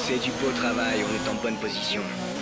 C'est du beau travail, on est en bonne position.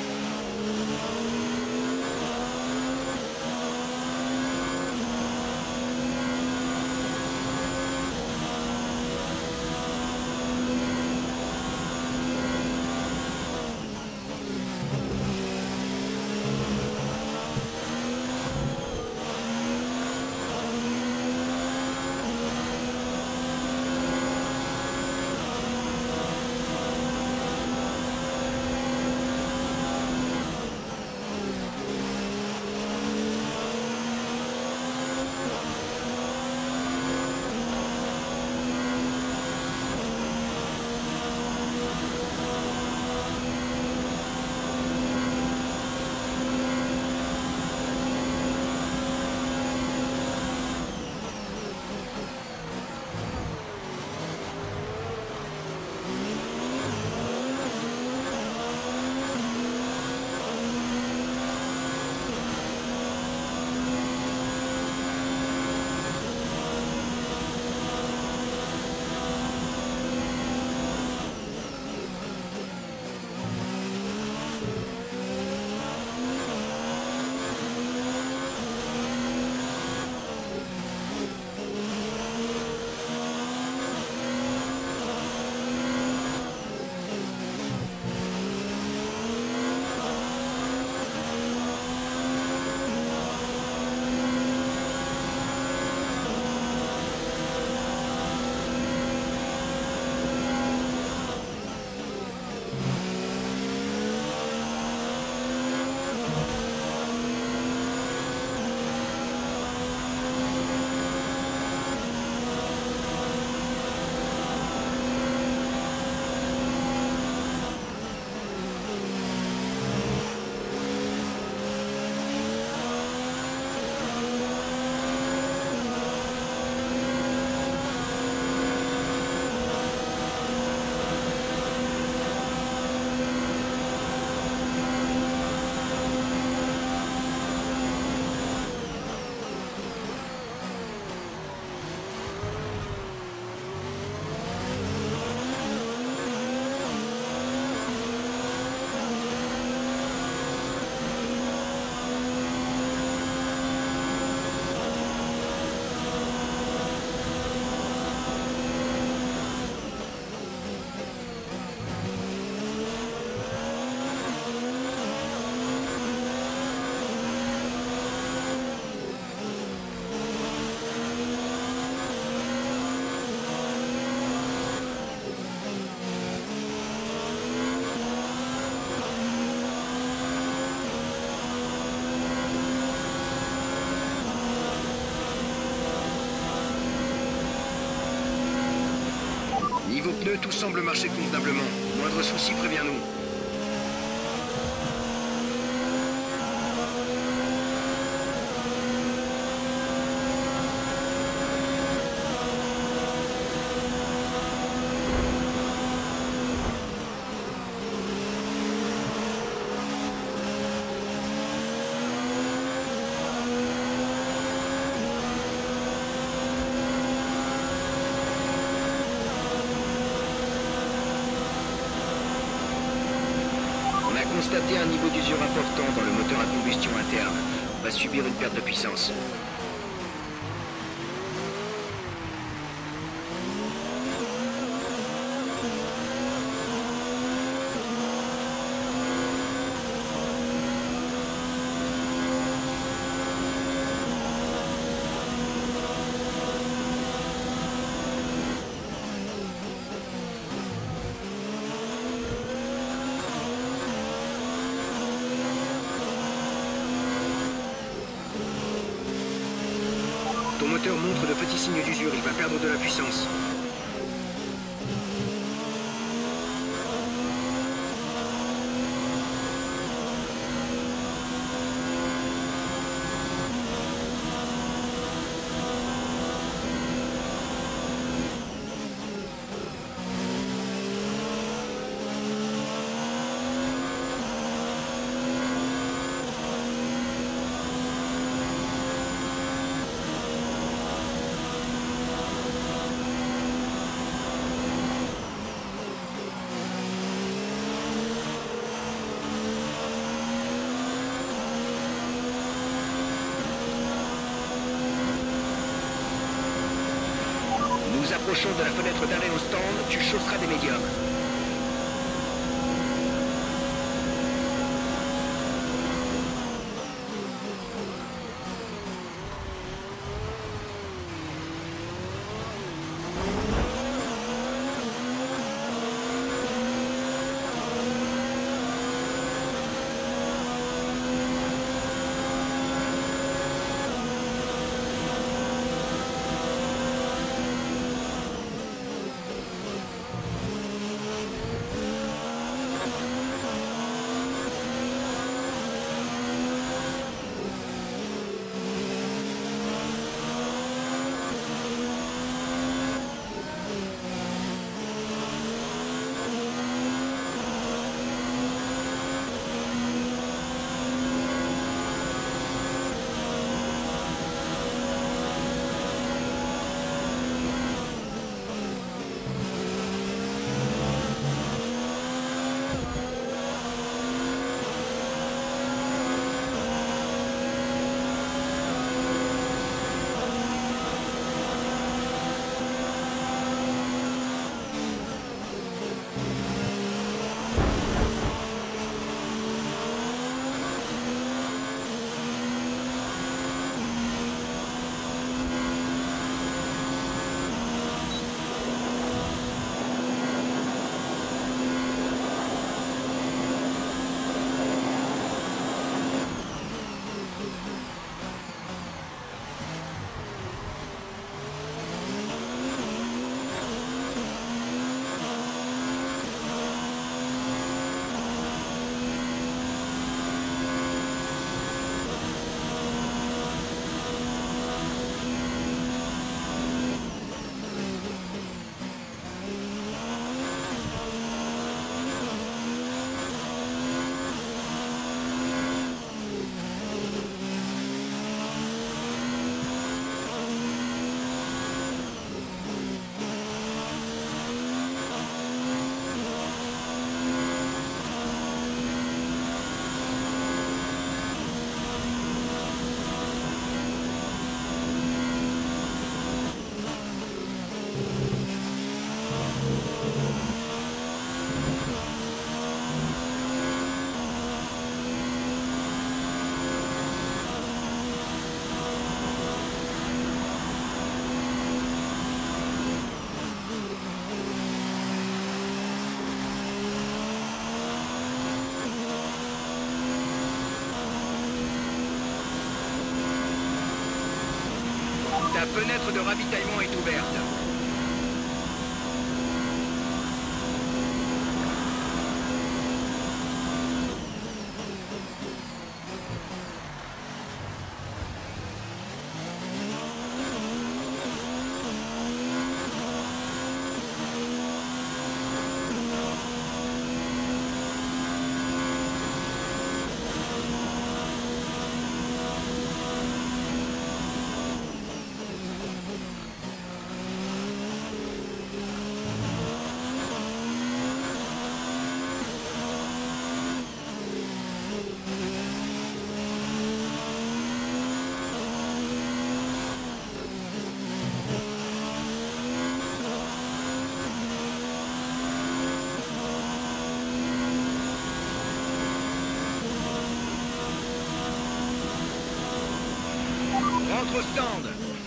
Niveau pneus, tout semble marcher convenablement. Moindre souci, préviens-nous. Constater un niveau d'usure important dans le moteur à combustion interne. On va subir une perte de puissance. Ton moteur montre de petits signes d'usure, il va perdre de la puissance. nous approchons de la fenêtre d'arrêt au stand, tu chausseras des médiums. La fenêtre de ravitaillement est ouverte. Rentre au stand.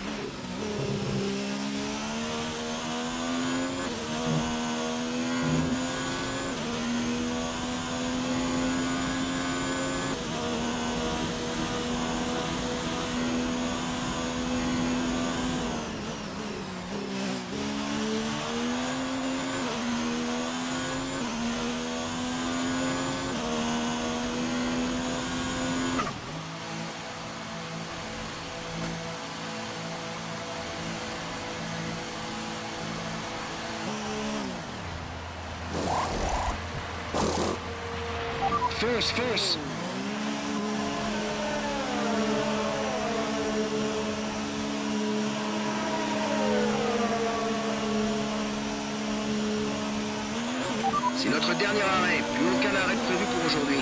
Fonce, fonce! C'est notre dernier arrêt, plus aucun arrêt prévu pour aujourd'hui.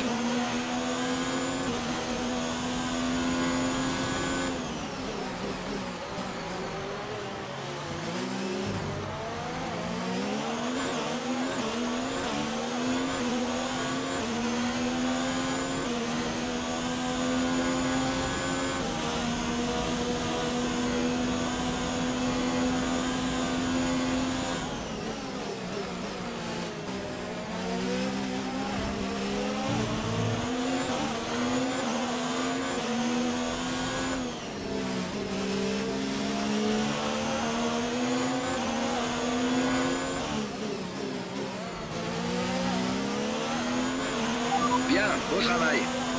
Beau travail.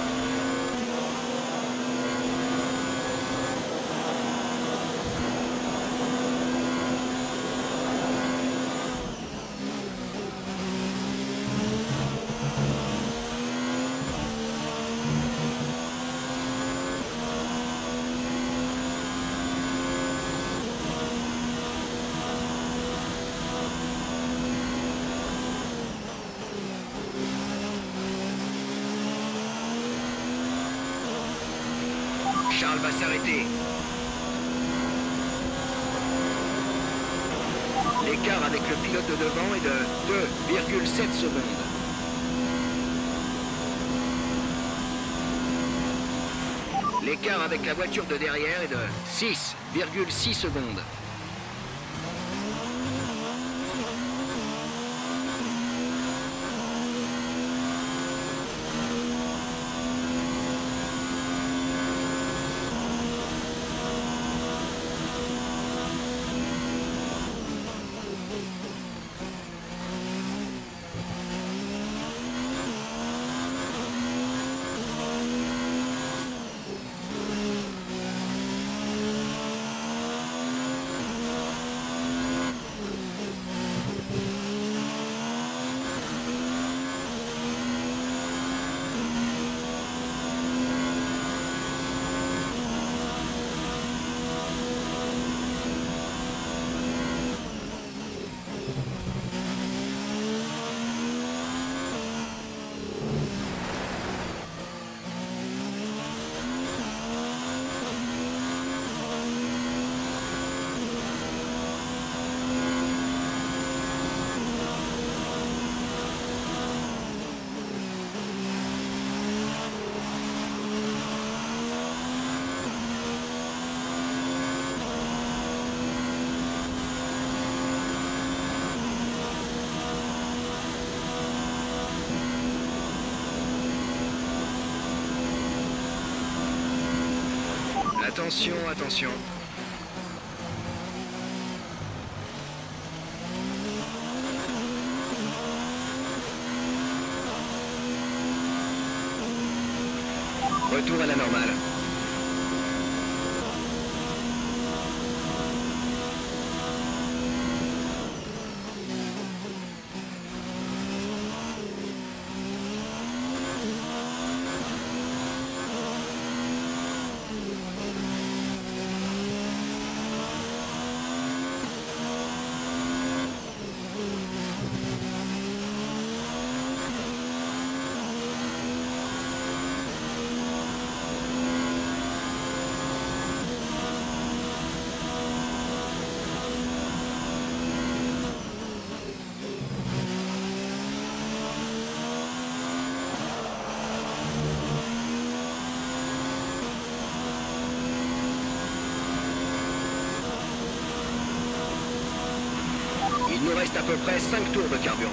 Charles va s'arrêter. L'écart avec le pilote de devant est de 2,7 secondes. L'écart avec la voiture de derrière est de 6,6 secondes. Attention, attention. Retour à la normale. Il nous reste à peu près 5 tours de carburant.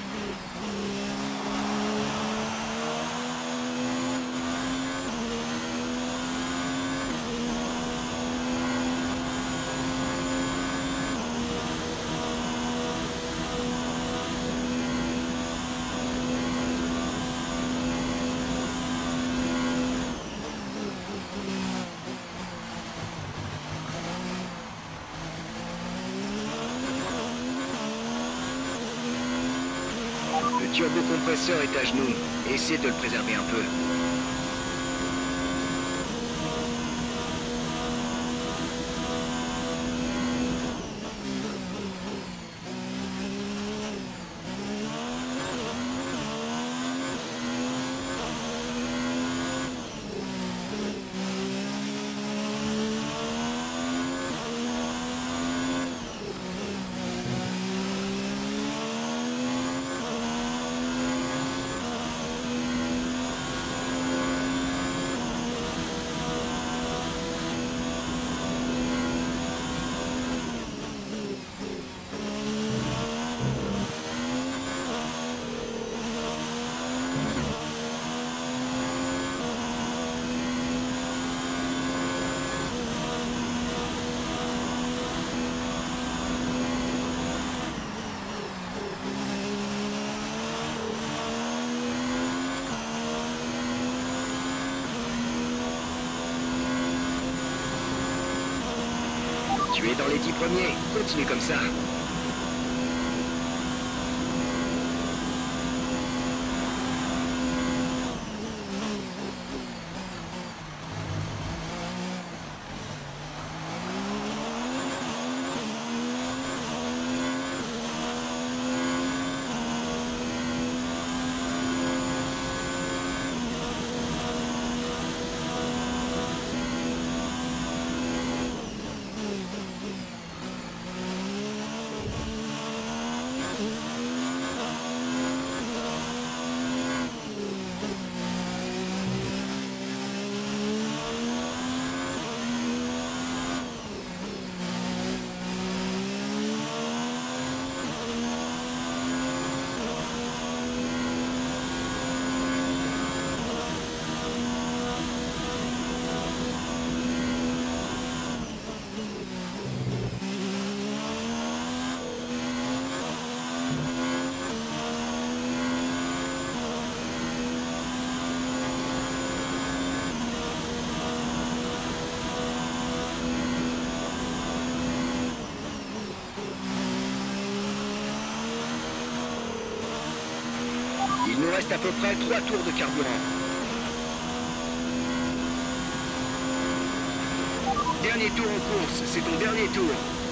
Le turbocompresseur est à genoux. Essayez de le préserver un peu. Tu es dans les 10 premiers. Continue comme ça. Il nous reste à peu près 3 tours de carburant. Dernier tour en course, c'est ton dernier tour.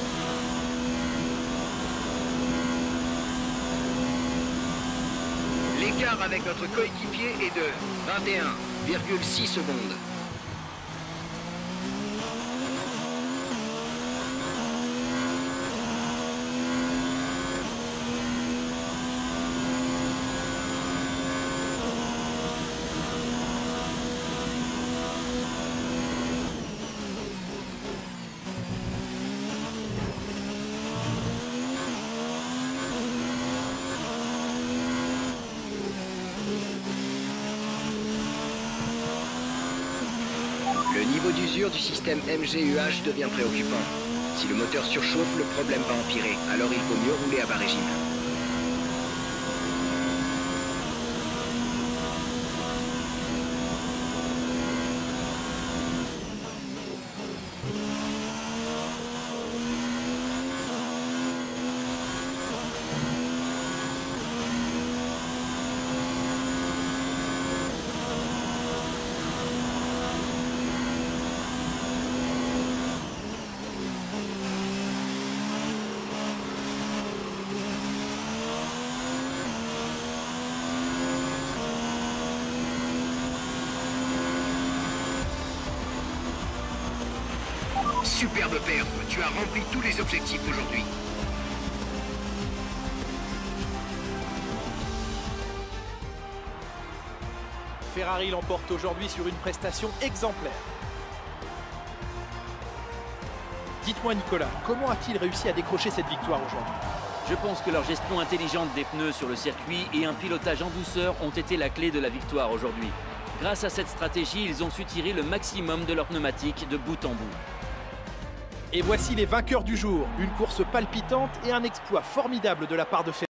L'écart avec notre coéquipier est de 21,6 secondes. Le niveau d'usure du système MGUH devient préoccupant. Si le moteur surchauffe, le problème va empirer. Alors il vaut mieux rouler à bas régime. Superbe perf, tu as rempli tous les objectifs aujourd'hui. Ferrari l'emporte aujourd'hui sur une prestation exemplaire. Dites-moi Nicolas, comment a-t-il réussi à décrocher cette victoire aujourd'hui? Je pense que leur gestion intelligente des pneus sur le circuit et un pilotage en douceur ont été la clé de la victoire aujourd'hui. Grâce à cette stratégie, ils ont su tirer le maximum de leurs pneumatiques de bout en bout. Et voici les vainqueurs du jour. Une course palpitante et un exploit formidable de la part de Ferrari.